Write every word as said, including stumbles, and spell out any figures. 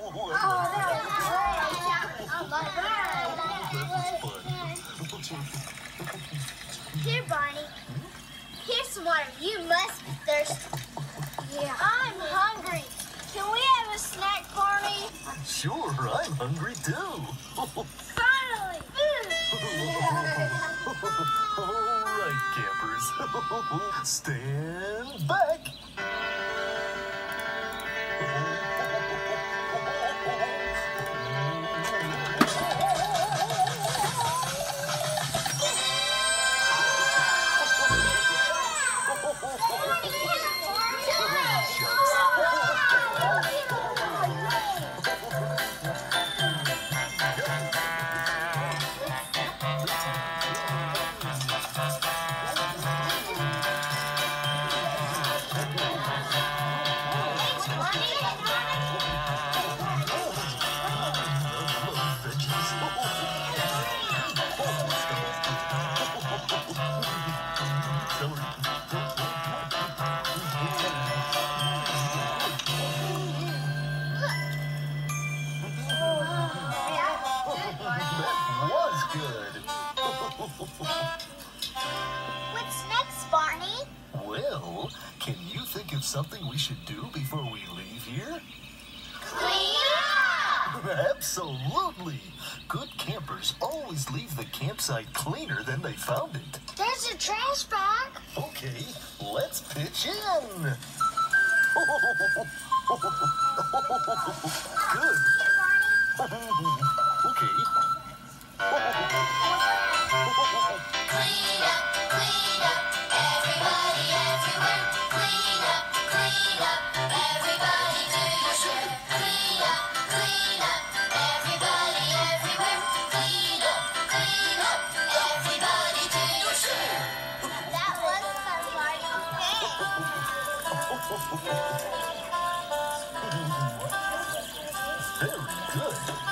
Here, Barney. Here's some water. You must be thirsty. Yeah. I'm hungry. Can we have a snack, Barney? Sure, I'm hungry too. Finally! All right, campers. Stand back. What's next, Barney? Well, can you think of something we should do before we leave here? Clean up! Absolutely! Good campers always leave the campsite cleaner than they found it. There's a trash bag. Okay, let's pitch in. Good. Okay. Clean up, clean up, everybody, everywhere. Clean up, clean up, everybody do your share. Clean up, clean up, everybody, everywhere. Clean up, clean up, everybody do your share. That was fun, Barney. Very good.